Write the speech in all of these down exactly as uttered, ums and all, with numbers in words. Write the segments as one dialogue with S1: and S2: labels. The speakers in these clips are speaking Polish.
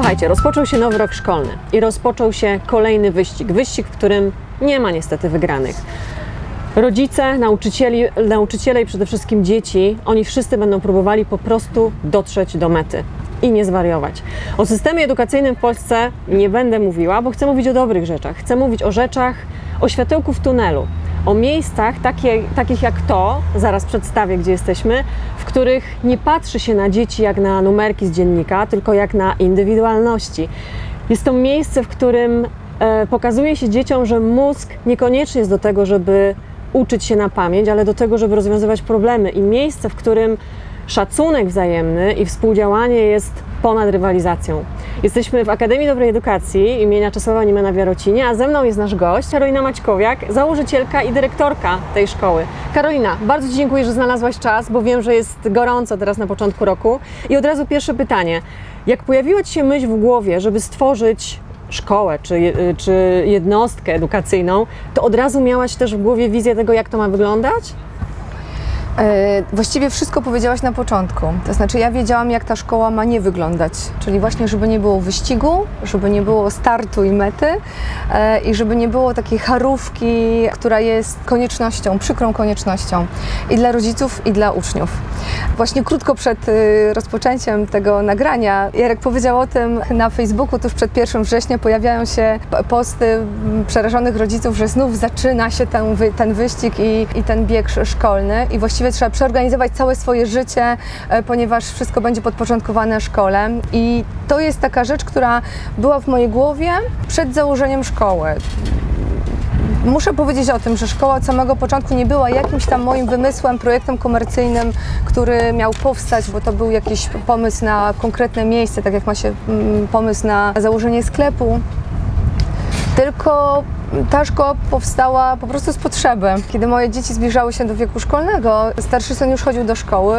S1: Słuchajcie, rozpoczął się nowy rok szkolny i rozpoczął się kolejny wyścig. Wyścig, w którym nie ma niestety wygranych. Rodzice, nauczycieli, nauczyciele i przede wszystkim dzieci, oni wszyscy będą próbowali po prostu dotrzeć do mety i nie zwariować. O systemie edukacyjnym w Polsce nie będę mówiła, bo chcę mówić o dobrych rzeczach. Chcę mówić o rzeczach, o światełku w tunelu, o miejscach takie, takich jak to, zaraz przedstawię, gdzie jesteśmy, w których nie patrzy się na dzieci jak na numerki z dziennika, tylko jak na indywidualności. Jest to miejsce, w którym e, pokazuje się dzieciom, że mózg niekoniecznie jest do tego, żeby uczyć się na pamięć, ale do tego, żeby rozwiązywać problemy, i miejsce, w którym szacunek wzajemny i współdziałanie jest ponad rywalizacją. Jesteśmy w Akademii Dobrej Edukacji imienia Czesława Niemana w Jarocinie, a ze mną jest nasz gość, Karolina Maćkowiak, założycielka i dyrektorka tej szkoły. Karolina, bardzo Ci dziękuję, że znalazłaś czas, bo wiem, że jest gorąco teraz na początku roku. I od razu pierwsze pytanie. Jak pojawiła Ci się myśl w głowie, żeby stworzyć szkołę czy, czy jednostkę edukacyjną, to od razu miałaś też w głowie wizję tego, jak to ma wyglądać?
S2: Właściwie wszystko powiedziałaś na początku, to znaczy ja wiedziałam, jak ta szkoła ma nie wyglądać, czyli właśnie, żeby nie było wyścigu, żeby nie było startu i mety i żeby nie było takiej charówki, która jest koniecznością, przykrą koniecznością i dla rodziców, i dla uczniów. Właśnie krótko przed rozpoczęciem tego nagrania Jarek powiedział o tym na Facebooku, tuż przed pierwszym września pojawiają się posty przerażonych rodziców, że znów zaczyna się ten, ten wyścig i, i ten bieg szkolny i właściwie trzeba przeorganizować całe swoje życie, ponieważ wszystko będzie podporządkowane szkole. I to jest taka rzecz, która była w mojej głowie przed założeniem szkoły. Muszę powiedzieć o tym, że szkoła od samego początku nie była jakimś tam moim wymysłem, projektem komercyjnym, który miał powstać, bo to był jakiś pomysł na konkretne miejsce, tak jak ma się pomysł na założenie sklepu. Tylko ta szkoła powstała po prostu z potrzeby. Kiedy moje dzieci zbliżały się do wieku szkolnego, starszy syn już chodził do szkoły,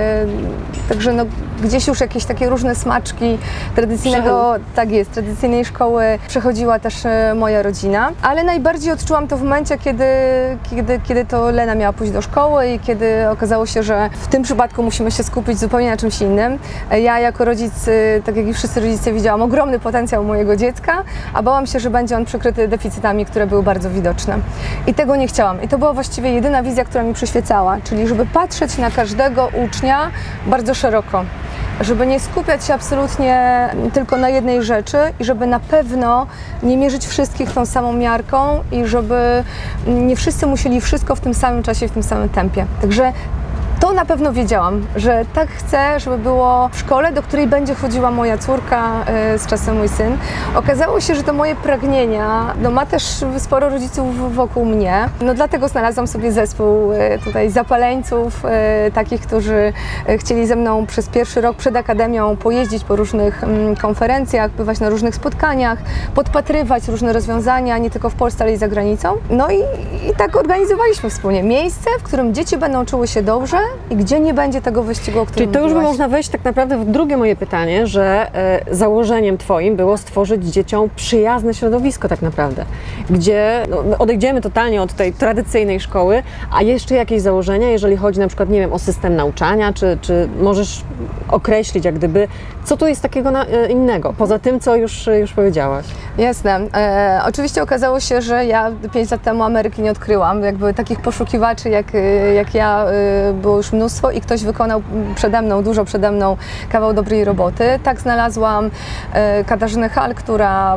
S2: yy, także no, gdzieś już jakieś takie różne smaczki tradycyjnego, tak jest, tradycyjnej szkoły przechodziła też yy, moja rodzina. Ale najbardziej odczułam to w momencie, kiedy, kiedy, kiedy to Lena miała pójść do szkoły i kiedy okazało się, że w tym przypadku musimy się skupić zupełnie na czymś innym. Ja jako rodzic, yy, tak jak i wszyscy rodzice, widziałam ogromny potencjał mojego dziecka, a bałam się, że będzie on przykryty deficytami, które były bardzo widoczne. I tego nie chciałam. I to była właściwie jedyna wizja, która mi przyświecała, czyli żeby patrzeć na każdego ucznia bardzo szeroko. Żeby nie skupiać się absolutnie tylko na jednej rzeczy i żeby na pewno nie mierzyć wszystkich tą samą miarką i żeby nie wszyscy musieli wszystko w tym samym czasie, w tym samym tempie. Także to na pewno wiedziałam, że tak chcę, żeby było w szkole, do której będzie chodziła moja córka, z czasem mój syn. Okazało się, że to moje pragnienia, no ma też sporo rodziców wokół mnie. No dlatego znalazłam sobie zespół tutaj zapaleńców, takich, którzy chcieli ze mną przez pierwszy rok przed akademią pojeździć po różnych konferencjach, bywać na różnych spotkaniach, podpatrywać różne rozwiązania, nie tylko w Polsce, ale i za granicą. No i, i tak organizowaliśmy wspólnie miejsce, w którym dzieci będą czuły się dobrze i gdzie nie będzie tego wyścigu, o którym
S1: Czyli to już by
S2: mówiłaś.
S1: można wejść tak naprawdę w drugie moje pytanie, że e, założeniem Twoim było stworzyć dzieciom przyjazne środowisko tak naprawdę, gdzie no, odejdziemy totalnie od tej tradycyjnej szkoły, a jeszcze jakieś założenia, jeżeli chodzi na przykład, nie wiem, o system nauczania, czy, czy możesz określić jak gdyby, co tu jest takiego na, e, innego, poza tym, co już, już powiedziałaś?
S2: Jasne. E, oczywiście okazało się, że ja pięć lat temu Ameryki nie odkryłam. Jakby takich poszukiwaczy jak, jak ja e, było już mnóstwo i ktoś wykonał przede mną, dużo przede mną kawał dobrej roboty. Tak znalazłam e, Katarzynę Hall, która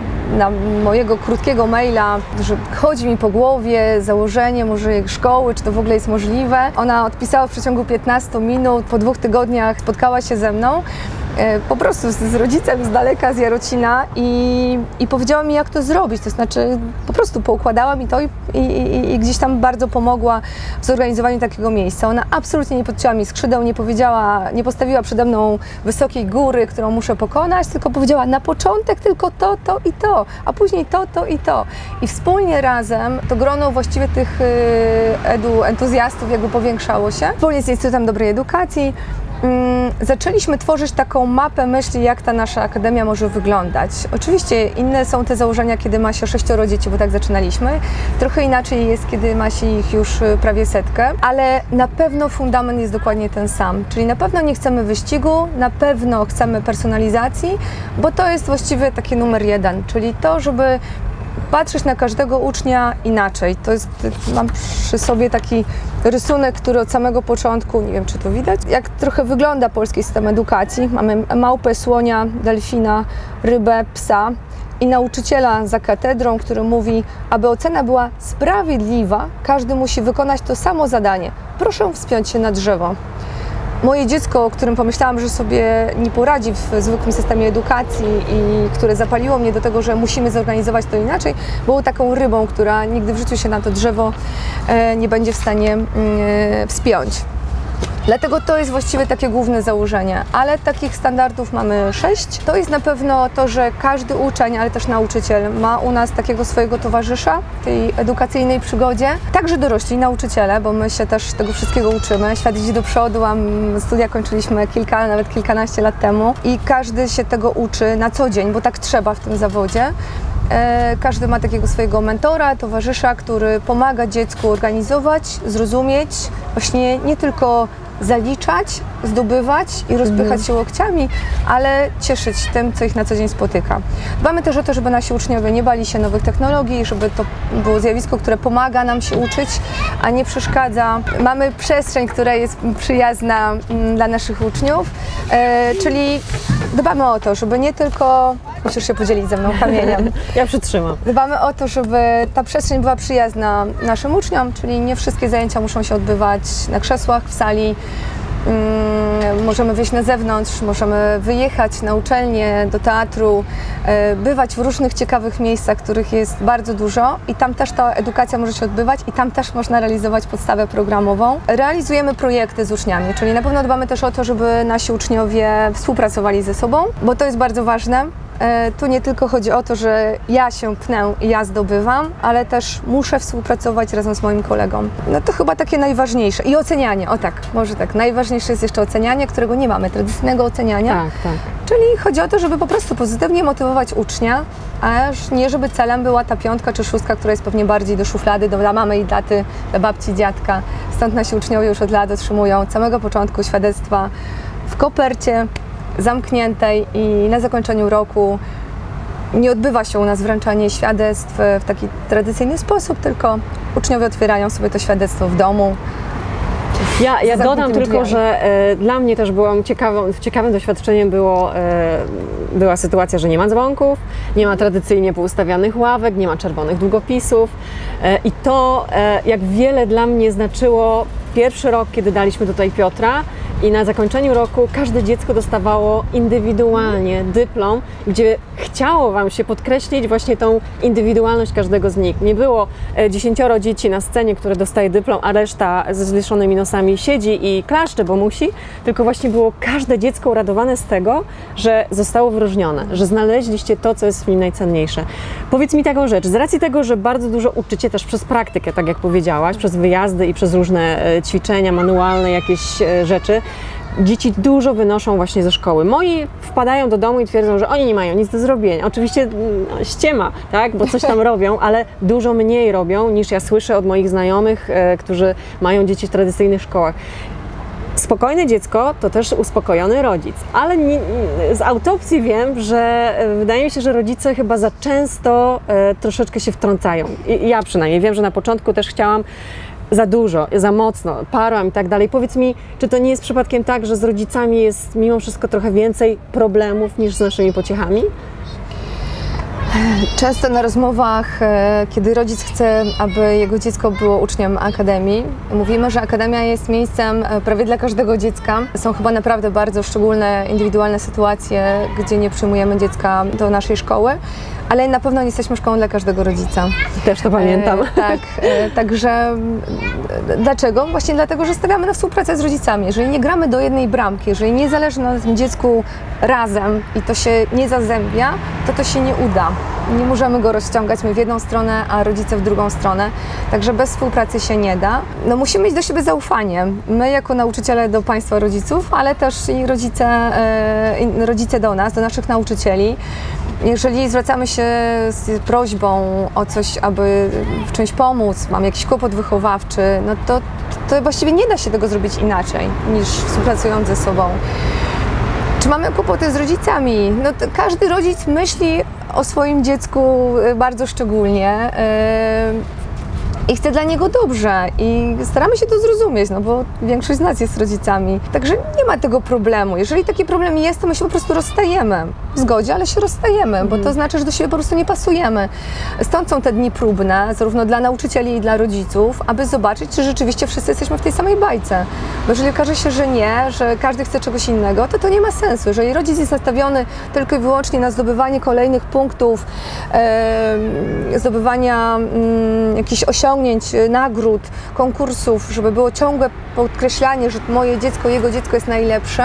S2: na mojego krótkiego maila, że chodzi mi po głowie założenie może szkoły, czy to w ogóle jest możliwe. Ona odpisała w przeciągu piętnastu minut, po dwóch tygodniach spotkała się ze mną, po prostu z, z rodzicem z daleka, z Jarocina i, i powiedziała mi, jak to zrobić, to znaczy po prostu poukładała mi to i, i, i gdzieś tam bardzo pomogła w zorganizowaniu takiego miejsca. Ona absolutnie nie podcięła mi skrzydeł, nie powiedziała, nie postawiła przede mną wysokiej góry, którą muszę pokonać, tylko powiedziała na początek tylko to, to i to, a później to, to i to. I wspólnie razem to grono właściwie tych edu entuzjastów jakby powiększało się. Wspólnie z Instytutem Dobrej Edukacji mm, zaczęliśmy tworzyć taką mapę myśli, jak ta nasza akademia może wyglądać. Oczywiście inne są te założenia, kiedy ma się sześcioro dzieci, bo tak zaczynaliśmy. Trochę inaczej jest, kiedy ma się ich już prawie setkę, ale na pewno fundament jest dokładnie ten sam. Czyli na pewno nie chcemy wyścigu, na pewno chcemy personalizacji, bo to jest właściwie taki numer jeden, czyli to, żeby patrzeć na każdego ucznia inaczej. To jest, mam przy sobie taki rysunek, który od samego początku, nie wiem czy to widać, jak trochę wygląda polski system edukacji. Mamy małpę, słonia, delfina, rybę, psa i nauczyciela za katedrą, który mówi, aby ocena była sprawiedliwa, każdy musi wykonać to samo zadanie. Proszę wspiąć się na drzewo. Moje dziecko, o którym pomyślałam, że sobie nie poradzi w zwykłym systemie edukacji i które zapaliło mnie do tego, że musimy zorganizować to inaczej, było taką rybą, która nigdy w życiu się na to drzewo nie będzie w stanie wspiąć. Dlatego to jest właściwie takie główne założenie, ale takich standardów mamy sześć. To jest na pewno to, że każdy uczeń, ale też nauczyciel ma u nas takiego swojego towarzysza w tej edukacyjnej przygodzie. Także dorośli nauczyciele, bo my się też tego wszystkiego uczymy. Świat idzie do przodu, a studia kończyliśmy kilka, nawet kilkanaście lat temu i każdy się tego uczy na co dzień, bo tak trzeba w tym zawodzie. Każdy ma takiego swojego mentora, towarzysza, który pomaga dziecku organizować, zrozumieć, właśnie nie tylko zaliczać, zdobywać i rozpychać się łokciami, ale cieszyć tym, co ich na co dzień spotyka. Dbamy też o to, żeby nasi uczniowie nie bali się nowych technologii, żeby to było zjawisko, które pomaga nam się uczyć, a nie przeszkadza. Mamy przestrzeń, która jest przyjazna dla naszych uczniów, e, czyli dbamy o to, żeby nie tylko... Musisz się podzielić ze mną kamieniem.
S1: Ja przytrzymam.
S2: Dbamy o to, żeby ta przestrzeń była przyjazna naszym uczniom, czyli nie wszystkie zajęcia muszą się odbywać na krzesłach w sali. Hmm, możemy wyjść na zewnątrz, możemy wyjechać na uczelnię, do teatru, e, bywać w różnych ciekawych miejscach, których jest bardzo dużo i tam też ta edukacja może się odbywać i tam też można realizować podstawę programową. Realizujemy projekty z uczniami, czyli na pewno dbamy też o to, żeby nasi uczniowie współpracowali ze sobą, bo to jest bardzo ważne. Tu nie tylko chodzi o to, że ja się pnę i ja zdobywam, ale też muszę współpracować razem z moim kolegą. No to chyba takie najważniejsze. I ocenianie, o tak, może tak. Najważniejsze jest jeszcze ocenianie, którego nie mamy, tradycyjnego oceniania.
S1: Tak, tak.
S2: Czyli chodzi o to, żeby po prostu pozytywnie motywować ucznia, a nie żeby celem była ta piątka czy szóstka, która jest pewnie bardziej do szuflady, do dla mamy i taty, dla babci, dziadka. Stąd nasi uczniowie już od lat otrzymują od samego początku świadectwa w kopercie, zamkniętej i na zakończeniu roku nie odbywa się u nas wręczanie świadectw w taki tradycyjny sposób, tylko uczniowie otwierają sobie to świadectwo w domu.
S1: Ja, ja dodam tylko,
S2: drzwiami.
S1: że e, dla mnie też byłam ciekawą, ciekawym doświadczeniem było, e, była sytuacja, że nie ma dzwonków, nie ma tradycyjnie poustawianych ławek, nie ma czerwonych długopisów e, i to e, jak wiele dla mnie znaczyło pierwszy rok, kiedy daliśmy tutaj Piotra i na zakończeniu roku każde dziecko dostawało indywidualnie dyplom, gdzie chciało Wam się podkreślić właśnie tą indywidualność każdego z nich. Nie było dziesięcioro dzieci na scenie, które dostaje dyplom, a reszta ze zwieszonymi nosami siedzi i klaszcze, bo musi, tylko właśnie było każde dziecko uradowane z tego, że zostało wyróżnione, że znaleźliście to, co jest w nim najcenniejsze. Powiedz mi taką rzecz, z racji tego, że bardzo dużo uczycie też przez praktykę, tak jak powiedziałaś, przez wyjazdy i przez różne ćwiczenia manualne, jakieś rzeczy, dzieci dużo wynoszą właśnie ze szkoły. Moi wpadają do domu i twierdzą, że oni nie mają nic do zrobienia. Oczywiście no, ściema, tak, bo coś tam robią, ale dużo mniej robią niż ja słyszę od moich znajomych, e, którzy mają dzieci w tradycyjnych szkołach. Spokojne dziecko to też uspokojony rodzic, ale nie, z autopsji wiem, że wydaje mi się, że rodzice chyba za często e, troszeczkę się wtrącają. I, ja przynajmniej wiem, że na początku też chciałam za dużo, za mocno, parłam i tak dalej. Powiedz mi, czy to nie jest przypadkiem tak, że z rodzicami jest mimo wszystko trochę więcej problemów niż z naszymi pociechami?
S2: Często na rozmowach, kiedy rodzic chce, aby jego dziecko było uczniem akademii, mówimy, że akademia jest miejscem prawie dla każdego dziecka. Są chyba naprawdę bardzo szczególne, indywidualne sytuacje, gdzie nie przyjmujemy dziecka do naszej szkoły, ale na pewno nie jesteśmy szkołą dla każdego rodzica.
S1: Też to pamiętam.
S2: E, tak, e, także dlaczego? Właśnie dlatego, że stawiamy na współpracę z rodzicami. Jeżeli nie gramy do jednej bramki, jeżeli nie zależy na tym dziecku razem i to się nie zazębia, to to się nie uda. Nie możemy go rozciągać my w jedną stronę, a rodzice w drugą stronę. Także bez współpracy się nie da. No musimy mieć do siebie zaufanie. My jako nauczyciele do Państwa rodziców, ale też i rodzice, e, rodzice do nas, do naszych nauczycieli. Jeżeli zwracamy się z prośbą o coś, aby w czymś pomóc, mam jakiś kłopot wychowawczy, no to, to właściwie nie da się tego zrobić inaczej niż współpracując ze sobą. Czy mamy kłopoty z rodzicami? No to każdy rodzic myśli o swoim dziecku bardzo szczególnie i chce dla niego dobrze i staramy się to zrozumieć, no bo większość z nas jest rodzicami. Także nie ma tego problemu. Jeżeli taki problem jest, to my się po prostu rozstajemy. W zgodzie, ale się rozstajemy, mhm. bo to znaczy, że do siebie po prostu nie pasujemy. Stąd są te dni próbne, zarówno dla nauczycieli i dla rodziców, aby zobaczyć, czy rzeczywiście wszyscy jesteśmy w tej samej bajce. Bo jeżeli okaże się, że nie, że każdy chce czegoś innego, to to nie ma sensu. Jeżeli rodzic jest nastawiony tylko i wyłącznie na zdobywanie kolejnych punktów, e, zdobywania mm, jakichś osiągnięć, nagród, konkursów, żeby było ciągłe podkreślanie, że moje dziecko, jego dziecko jest najlepsze,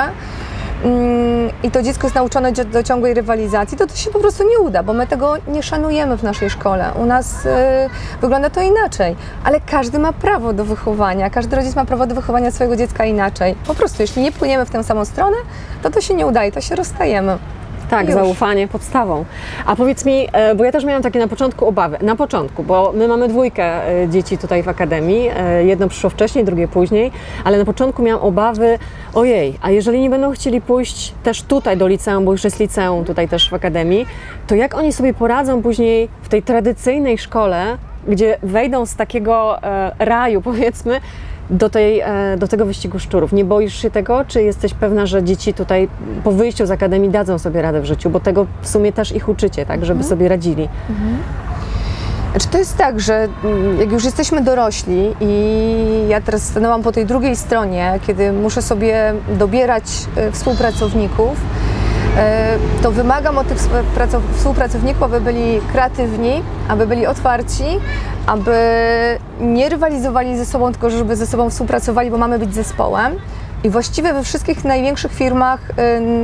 S2: i to dziecko jest nauczone do ciągłej rywalizacji, to to się po prostu nie uda, bo my tego nie szanujemy w naszej szkole. U nas y, wygląda to inaczej, ale każdy ma prawo do wychowania, każdy rodzic ma prawo do wychowania swojego dziecka inaczej. Po prostu, jeśli nie płyniemy w tę samą stronę, to to się nie udaje, to się rozstajemy.
S1: Tak, już. Zaufanie podstawą. A powiedz mi, bo ja też miałam takie na początku obawy, na początku, bo my mamy dwójkę dzieci tutaj w Akademii, jedno przyszło wcześniej, drugie później, ale na początku miałam obawy, ojej, a jeżeli nie będą chcieli pójść też tutaj do liceum, bo już jest liceum tutaj też w Akademii, to jak oni sobie poradzą później w tej tradycyjnej szkole, gdzie wejdą z takiego e, raju, powiedzmy, do, tej, do tego wyścigu szczurów. Nie boisz się tego? Czy jesteś pewna, że dzieci tutaj po wyjściu z Akademii dadzą sobie radę w życiu? Bo tego w sumie też ich uczycie, tak? Żeby mhm. sobie radzili. Mhm.
S2: Znaczy to jest tak, że jak już jesteśmy dorośli i ja teraz stanęłam po tej drugiej stronie, kiedy muszę sobie dobierać współpracowników, to wymagam od tych współpracowników, aby byli kreatywni, aby byli otwarci, aby nie rywalizowali ze sobą, tylko żeby ze sobą współpracowali, bo mamy być zespołem. I właściwie we wszystkich największych firmach yy,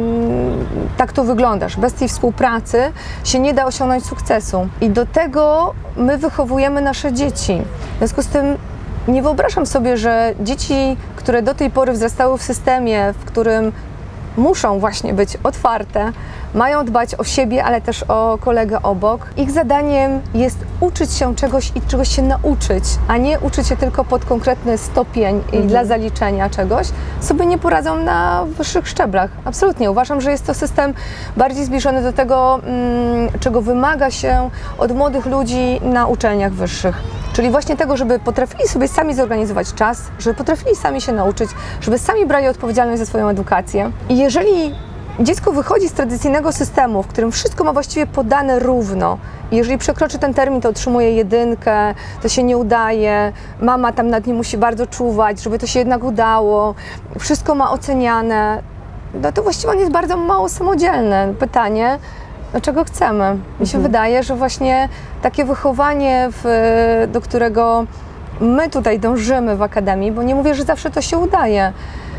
S2: tak to wygląda, że bez tej współpracy się nie da osiągnąć sukcesu. I do tego my wychowujemy nasze dzieci. W związku z tym nie wyobrażam sobie, że dzieci, które do tej pory wzrastały w systemie, w którym muszą właśnie być otwarte, mają dbać o siebie, ale też o kolegę obok. Ich zadaniem jest uczyć się czegoś i czegoś się nauczyć, a nie uczyć się tylko pod konkretny stopień mhm. i dla zaliczenia czegoś, sobie nie poradzą na wyższych szczeblach. Absolutnie. Uważam, że jest to system bardziej zbliżony do tego, czego wymaga się od młodych ludzi na uczelniach wyższych. Czyli właśnie tego, żeby potrafili sobie sami zorganizować czas, żeby potrafili sami się nauczyć, żeby sami brali odpowiedzialność za swoją edukację. I jeżeli dziecko wychodzi z tradycyjnego systemu, w którym wszystko ma właściwie podane równo, i jeżeli przekroczy ten termin, to otrzymuje jedynkę, to się nie udaje, mama tam nad nim musi bardzo czuwać, żeby to się jednak udało, wszystko ma oceniane, no to właściwie on jest bardzo mało samodzielny. Pytanie, czego chcemy? Mi się mhm. wydaje, że właśnie takie wychowanie, w, do którego my tutaj dążymy w Akademii, bo nie mówię, że zawsze to się udaje,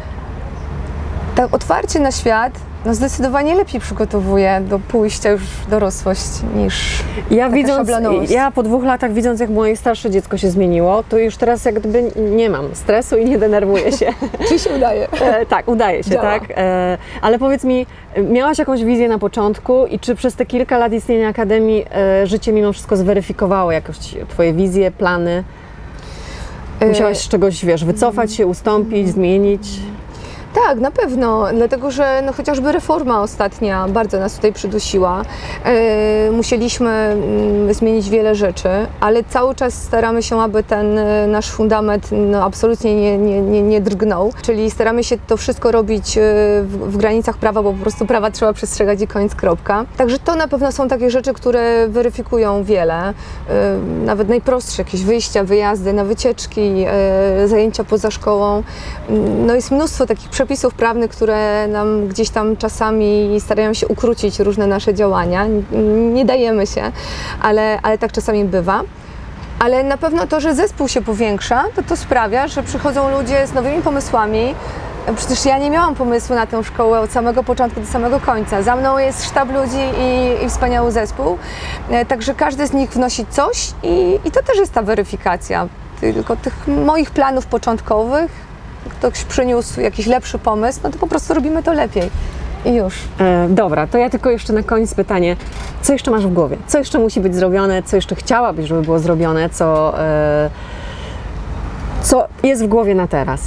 S2: to otwarcie na świat no zdecydowanie lepiej przygotowuje do pójścia już w dorosłość niż
S1: ja
S2: taka
S1: widząc,
S2: szablonowość.
S1: Ja po dwóch latach widząc, jak moje starsze dziecko się zmieniło, to już teraz jak gdyby nie mam stresu i nie denerwuję się.
S2: Czy się udaje?
S1: E, tak, udaje się, Działa. tak. E, ale powiedz mi, miałaś jakąś wizję na początku i czy przez te kilka lat istnienia Akademii e, życie mimo wszystko zweryfikowało jakoś twoje wizje, plany? Musiałaś z czegoś, wiesz, wycofać się, ustąpić, zmienić?
S2: Tak, na pewno, dlatego że no, chociażby reforma ostatnia bardzo nas tutaj przydusiła. E, musieliśmy mm, zmienić wiele rzeczy, ale cały czas staramy się, aby ten e, nasz fundament no, absolutnie nie, nie, nie, nie drgnął. Czyli staramy się to wszystko robić e, w, w granicach prawa, bo po prostu prawa trzeba przestrzegać i koniec, kropka. Także to na pewno są takie rzeczy, które weryfikują wiele. E, nawet najprostsze, jakieś wyjścia, wyjazdy na wycieczki, e, zajęcia poza szkołą. No jest mnóstwo takich przepisów prawnych, które nam gdzieś tam czasami starają się ukrócić różne nasze działania. Nie dajemy się, ale, ale tak czasami bywa. Ale na pewno to, że zespół się powiększa, to to sprawia, że przychodzą ludzie z nowymi pomysłami, Przecież ja nie miałam pomysłu na tę szkołę od samego początku do samego końca. Za mną jest sztab ludzi i, i wspaniały zespół, także każdy z nich wnosi coś i, i to też jest ta weryfikacja. Tylko tych moich planów początkowych, ktoś przyniósł jakiś lepszy pomysł, no to po prostu robimy to lepiej. I już.
S1: E, dobra, to ja tylko jeszcze na koniec pytanie, co jeszcze masz w głowie? Co jeszcze musi być zrobione? Co jeszcze chciałabyś, żeby było zrobione? Co, e, co jest w głowie na teraz?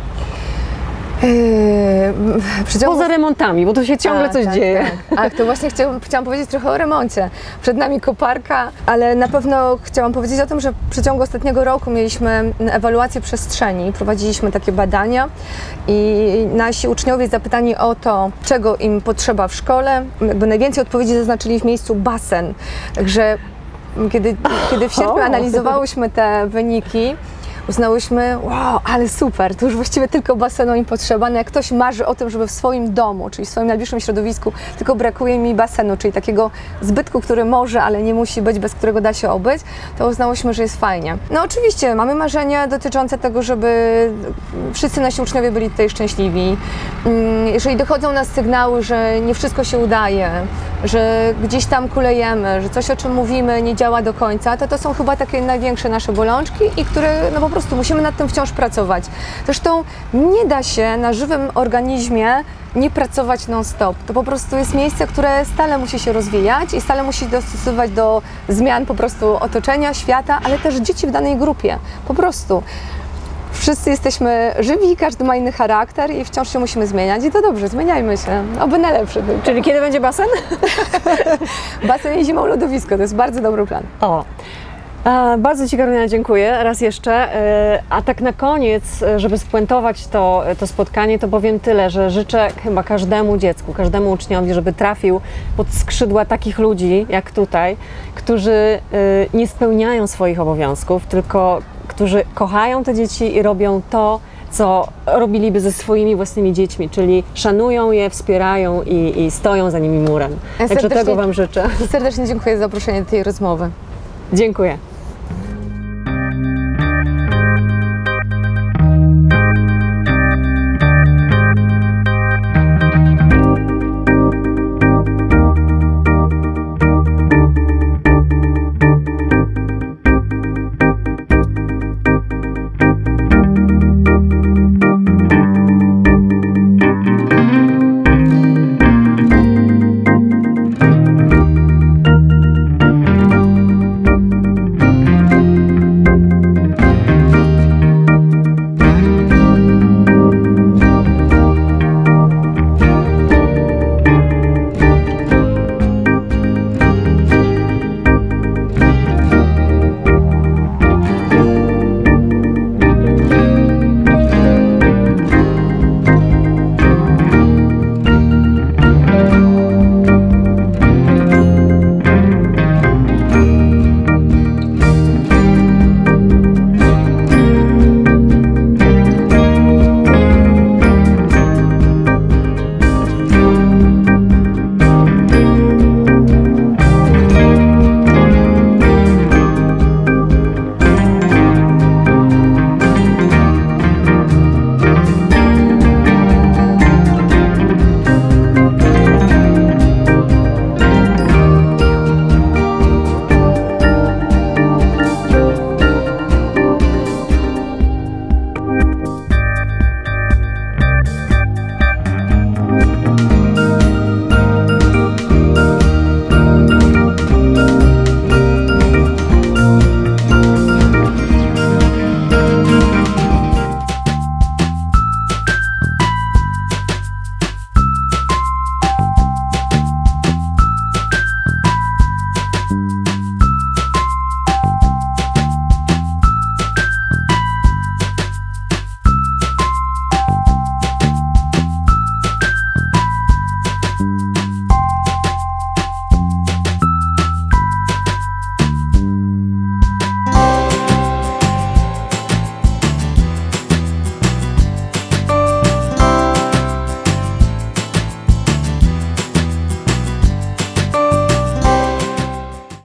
S2: Yy,
S1: Poza remontami, bo tu się ciągle
S2: A,
S1: coś
S2: tak,
S1: dzieje.
S2: Tak. Ach, to właśnie chciałam, chciałam powiedzieć trochę o remoncie. Przed nami koparka, ale na pewno chciałam powiedzieć o tym, że w przeciągu ostatniego roku mieliśmy ewaluację przestrzeni, prowadziliśmy takie badania i nasi uczniowie zapytani o to, czego im potrzeba w szkole, jakby najwięcej odpowiedzi zaznaczyli w miejscu basen. Także kiedy, kiedy w sierpniu analizowałyśmy te wyniki, uznałyśmy, wow, ale super, to już właściwie tylko basenu im potrzeba. No jak ktoś marzy o tym, żeby w swoim domu, czyli w swoim najbliższym środowisku, tylko brakuje mi basenu, czyli takiego zbytku, który może, ale nie musi być, bez którego da się obyć, to uznałyśmy, że jest fajnie. No oczywiście, mamy marzenia dotyczące tego, żeby wszyscy nasi uczniowie byli tutaj szczęśliwi. Jeżeli dochodzą nas sygnały, że nie wszystko się udaje, że gdzieś tam kulejemy, że coś, o czym mówimy, nie działa do końca, to to są chyba takie największe nasze bolączki i które no po prostu musimy nad tym wciąż pracować. Zresztą nie da się na żywym organizmie nie pracować non-stop. To po prostu jest miejsce, które stale musi się rozwijać i stale musi dostosowywać do zmian po prostu otoczenia, świata, ale też dzieci w danej grupie. Po prostu. Wszyscy jesteśmy żywi, każdy ma inny charakter i wciąż się musimy zmieniać i to dobrze, zmieniajmy się, oby na lepsze tylko.
S1: Czyli kiedy będzie basen?
S2: Basen i zimą lodowisko, to jest bardzo dobry plan.
S1: O. E, bardzo Ci, Karolina, dziękuję raz jeszcze. E, a tak na koniec, żeby spuentować to, to spotkanie, to powiem tyle, że życzę chyba każdemu dziecku, każdemu uczniowi, żeby trafił pod skrzydła takich ludzi jak tutaj, którzy e, nie spełniają swoich obowiązków, tylko którzy kochają te dzieci i robią to, co robiliby ze swoimi własnymi dziećmi, czyli szanują je, wspierają i, i stoją za nimi murem. Także tego Wam życzę.
S2: Serdecznie dziękuję za zaproszenie do tej rozmowy.
S1: Dziękuję.